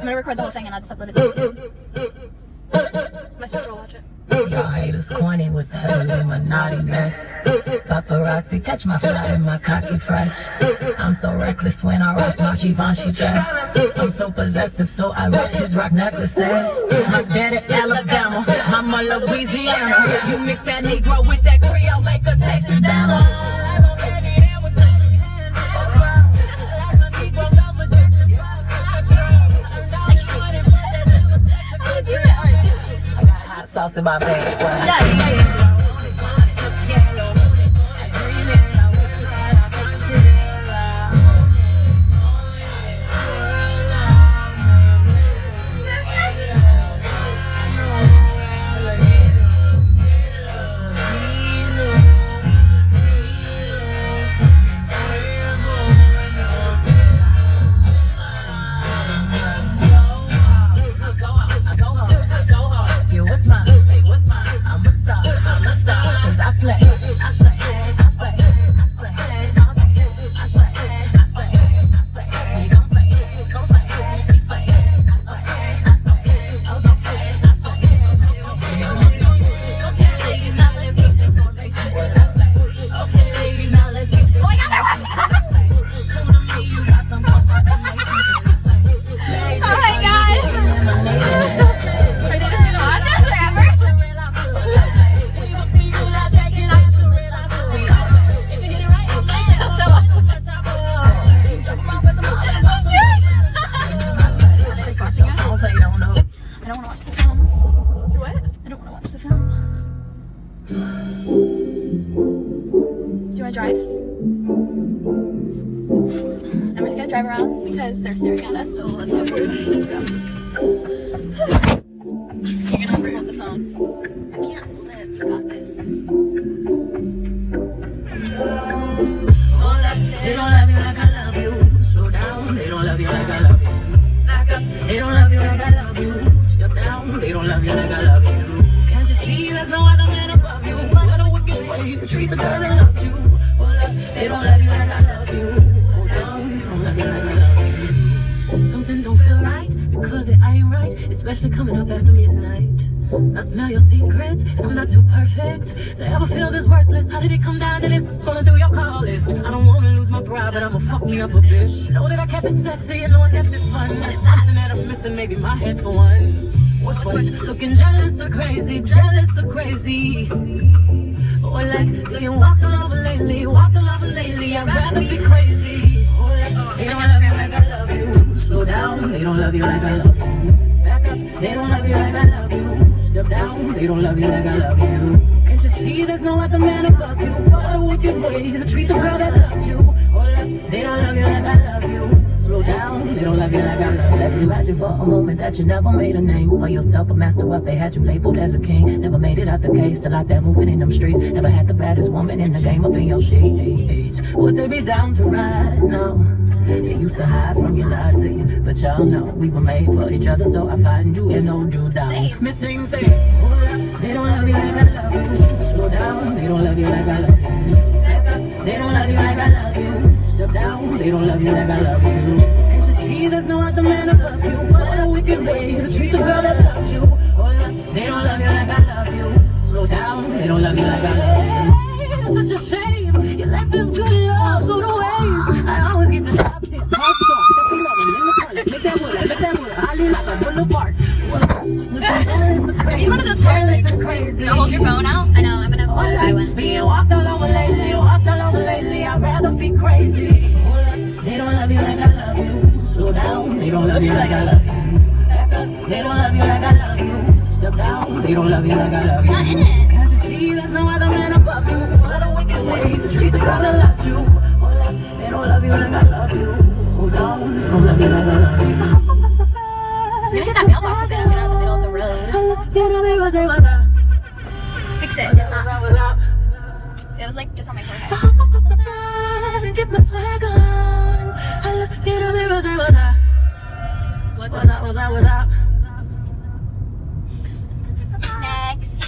gonna record the whole thing and I'll just upload it to YouTube. My sister will watch it. Y'all haters corny with that Illuminati mess. Paparazzi catch my fly and my cocky fresh. I'm so reckless when I rock my Givenchy dress. I'm so possessive, so I rock his rock necklaces. My daddy Alabama, mama Louisiana. You mix that Negro with that Creole, make a Texas Bama. Sauce in my pants. Drive. And we're just gonna drive around because they're staring at us, so let's do it. Let's go. You're gonna have to hold the phone. I can't hold it, it's got this. They don't love you like I love you. Slow down, they don't love you like I love you. Back up, they don't love you like I love you. Step down, they don't love you like I love you. Can't you see there's no other man above you? What a wicked way you treat the girl that loves you. They don't love you like I love you. Slow down, they don't love you like I love you. Something don't feel right because it ain't right, especially coming up after midnight. I smell your secrets, and I'm not too perfect to ever feel this worthless. How did it come down to this? Scrolling through your call list. I don't wanna lose my pride, but I'ma fuck me up a bitch. Know that I kept it sexy, and know I kept it fun. It's something that I'm missing, maybe my head for one. What's looking jealous or crazy, jealous or crazy? Or like, you walked all over lately, I'd rather be crazy. Or like, they don't love you like I love you. Slow down, they don't love you like I love you. Back up, they don't love you like I love you. Step down, they don't love you like I love you. Can't you see there's no other man above you? What a wicked way to treat the girl that loves you. Or like, they don't love you like I love you. Slow down, they don't love you like I love you. Let's imagine for a moment that you never made a name for yourself, a master wealth. They had you labeled as a king. Never made it out the cage, still out there moving in them streets. Never had the baddest woman in the game up in your sheets. Would they be down to ride now? They used to hide from you, lied to you, but y'all know we were made for each other, so I find you and hold you down. Missing, say, they don't love you like I love you. Slow down, they don't love you like I love you. Back up, they don't love you like I love you. Step down, they don't love you like I love you. Can't you see there's no other man above you? What a wicked way to treat the girl that loves you. They don't love you like I love you. Slow down, they don't love you like I love you. It's such a shame, you let this good love go to waste. I always get the top tip, hard start, just be loving in the toilet. Make that wood, I lean like a boulevard. Are you one of those toilets crazy? I'll hold your phone out? I know, I'm gonna watch that one. Being walked all over lately, I'd rather be crazy. They don't love you like I love you. Slow down, they don't love you like I love you. Back up, they don't love you like I love you. Step down, they don't love you like I love you. Not in it. Can't you see there's no other man above you? What a wicked way to treat the girl that loves you. They don't love you like I love you. Slow down, they don't love you like I love you. You're gonna hit that mailbox again and get out of the middle of the road. Fix it, it's not. It was like just on my forehead. Get my swag on. What's up? Next.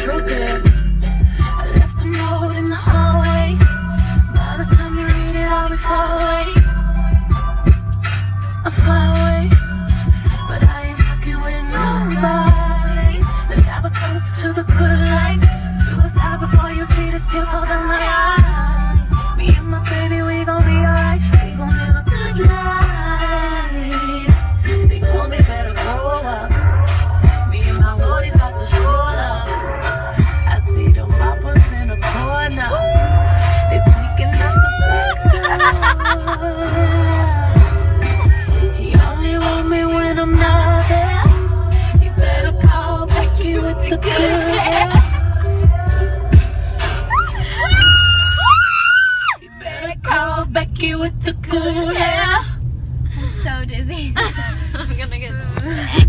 truth is, I left a note in the hallway. By the time you read it, I'll be far away. I'm far away, but I ain't fucking with nobody. Let's have a toast to the good life. Suicide before you see the tears fall down my eyes. Me and my baby, we gon' be alright. We gon' live a good life. Big homie better grow up. Me and my woodies about to stroll up. I see them poppers in the corner. They sneaking out the back door. He only want me when I'm not there. You better call Becky with the good hair. You better call Becky with the good hair. I'm so dizzy. I'm gonna get this.